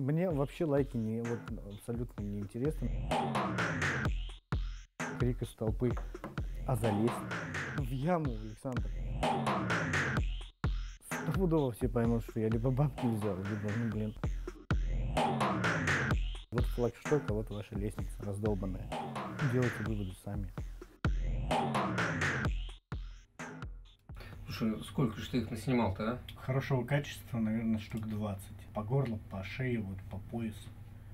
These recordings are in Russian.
Мне вообще лайки абсолютно не интересны. Крик из толпы: "А залезть в яму, Александр?" Стопудово все поймут, что я либо бабки взял, либо, вот флагшток, а вот ваша лестница раздолбанная. Делайте выводы сами. Слушай, ну сколько же ты их наснимал-то, а? Хорошего качества, наверное, штук 20. По горлу, по шее, вот по поясу.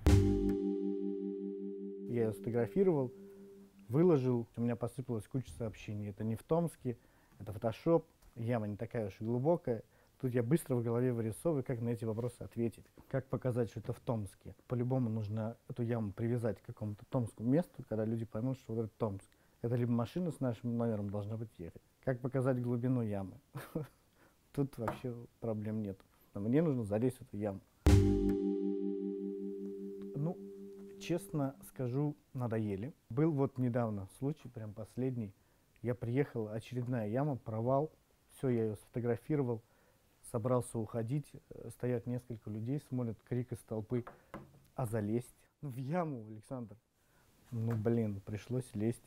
Я ее сфотографировал, выложил, у меня посыпалась куча сообщений. Это не в Томске, это фотошоп, яма не такая уж и глубокая. Тут я быстро в голове вырисовываю, как на эти вопросы ответить. Как показать, что это в Томске. По-любому нужно эту яму привязать к какому-то томскому месту, когда люди поймут, что вот это Томск. Это либо машина с нашим номером должна быть ехать. Как показать глубину ямы? Тут вообще проблем нет. Мне нужно залезть в эту яму. Ну, честно скажу, надоели. Был вот недавно случай, прям последний. Я приехал, очередная яма, провал. Все, я ее сфотографировал, собрался уходить. Стоят несколько людей, смотрят, крик из толпы: "А залезть?" Ну, в яму, Александр. Ну, блин, пришлось лезть.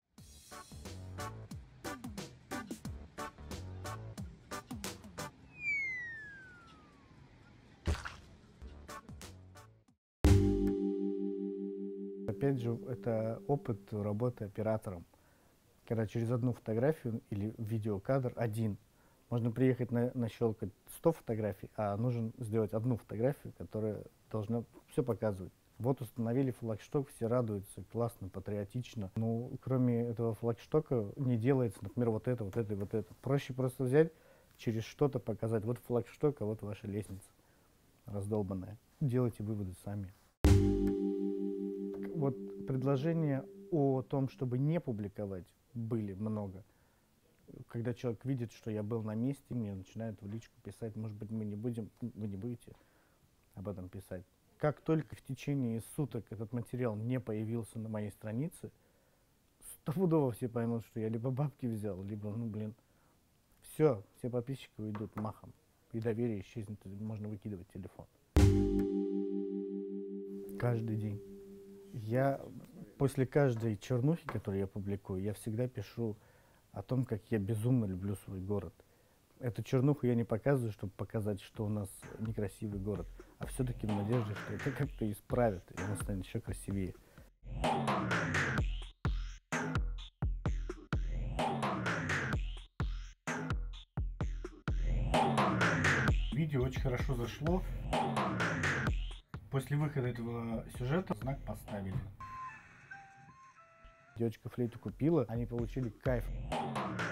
Опять же, это опыт работы оператором. Когда через одну фотографию или видеокадр один можно приехать нащелкать 100 фотографий, а нужно сделать одну фотографию, которая должна все показывать. Вот установили флагшток, все радуются, классно, патриотично. Ну, кроме этого флагштока не делается, например, вот это, вот это и вот это. Проще просто взять, через что-то показать. Вот флагшток, а вот ваша лестница раздолбанная. Делайте выводы сами. Вот предложения о том, чтобы не публиковать, были много. Когда человек видит, что я был на месте, мне начинают в личку писать: "Может быть, вы не будете об этом писать". Как только в течение суток этот материал не появился на моей странице, стопудово все поймут, что я либо бабки взял, либо, все подписчики уйдут махом. И доверие исчезнет, можно выкидывать телефон. Каждый день. Я после каждой чернухи, которую я публикую, я всегда пишу о том, как я безумно люблю свой город. Эту чернуху я не показываю, чтобы показать, что у нас некрасивый город, а все-таки в надежде, что это как-то исправит, и он станет еще красивее. Видео очень хорошо зашло. После выхода этого сюжета знак поставили. Девочка флейту купила, они получили кайф.